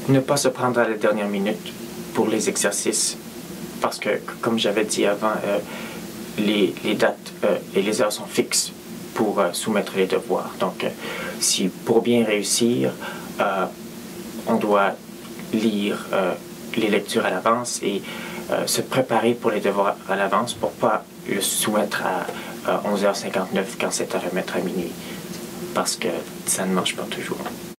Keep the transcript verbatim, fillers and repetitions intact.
ne pas se prendre à la dernière minute pour les exercices, parce que, comme j'avais dit avant, euh, les, les dates euh, et les heures sont fixes pour euh, soumettre les devoirs. Donc, euh, si pour bien réussir, euh, on doit lire euh, les lectures à l'avance et euh, se préparer pour les devoirs à l'avance pour ne pas le soumettre à euh, onze heures cinquante-neuf quand c'est à remettre à minuit, parce que ça ne marche pas toujours.